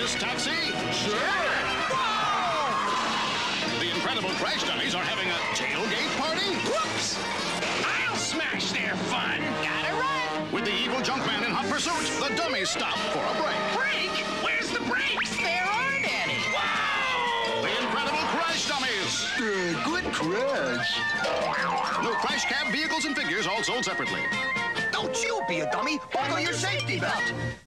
this taxi? Sure. Whoa! The Incredible Crash Dummies are having a tailgate party? Whoops! I'll smash their fun. Gotta run. With the evil junk man in hot pursuit, the Dummies stop for a break. Break? Where's the brakes? There aren't any. Wow! The Incredible Crash Dummies. Good crash. New Crash Cab vehicles and figures all sold separately. Don't you be a dummy. Buckle your safety belt.